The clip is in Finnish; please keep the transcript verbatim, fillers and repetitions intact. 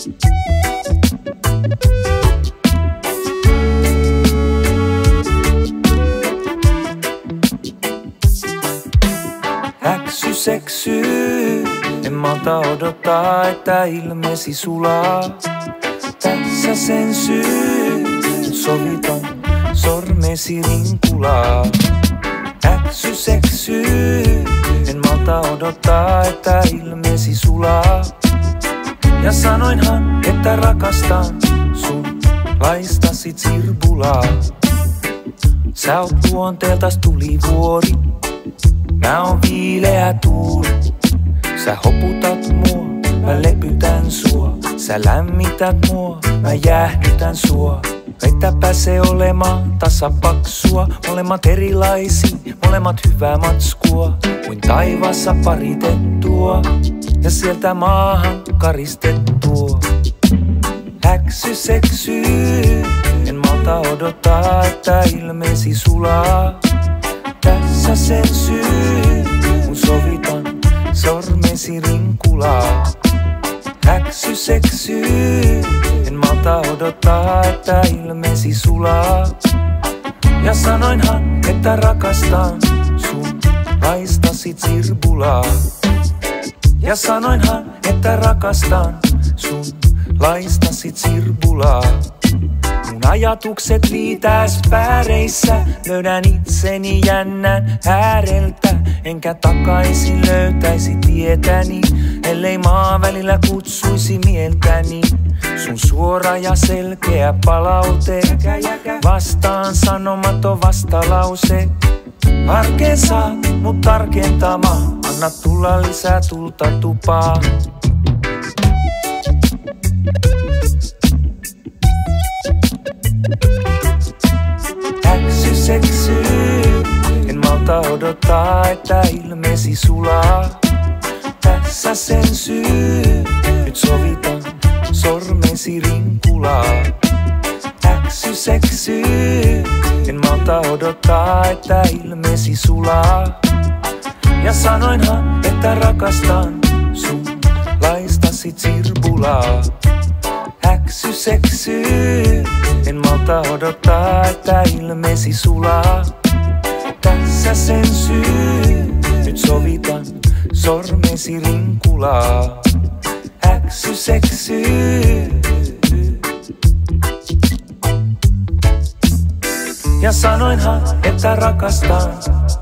Äksy seksyy, en malta odottaa, että ilmesi sulaa. Tässä sen syy, nyt sovitan sormesi rinkulaa. Äksy seksyy, en malta odottaa, että ilmesi sulaa. Ja sanoinhan, että rakastan sun laistasit sirbulaa. Sä oot luonteeltas tulivuori, mä oon viileä tuuli. Sä hoputat mua, mä lepytän sua. Sä lämmität mua, mä jäähdytän sua. Etäpä se olemaan tasapaksua. Molemmat erilaisia, molemmat hyvää matskua. Kuin taivaassa paritettua ja sieltä maahan karistettua. Äksy seksyy, en malta odottaa, että ilmesi sulaa. Tässä sen syy, kun sovitan sormesi rinkulaa. Äksy seksyy, en malta odottaa, että ilmesi sulaa. Ja sanoinhan, että rakastan sun laistasit sirbulaa. Ja sanoinhan, että rakastan sun laistasit sirbulaa. Mun ajatukset liitäis pääreissä, löydän itseni jännän ääreltä. Enkä takaisin löytäisi tietäni, ellei maa välillä kutsuisi mieltäni. Sun suora ja selkeä palaute, vastaan sanomaton vastalause. Arkeen saat mut tarkentamaan, anna tulla lisää tulta tupaan. Äksy seksyy, en malta odottaa, että ilmesi sulaa. Tässä sen syy, nyt sovitan sormesi rinkulaa. Äksy seksyy, en malta odottaa, että ilmesi sulaa. Ja sanoinhan, että rakastan sun laistasit sirbulaa. Äksy seksyy, en malta odottaa, että ilmesi sulaa. Tässä sen syy, nyt sovitan sormesi rinkulaa. Äksy seksyy. Ja sanoinhan, että rakastan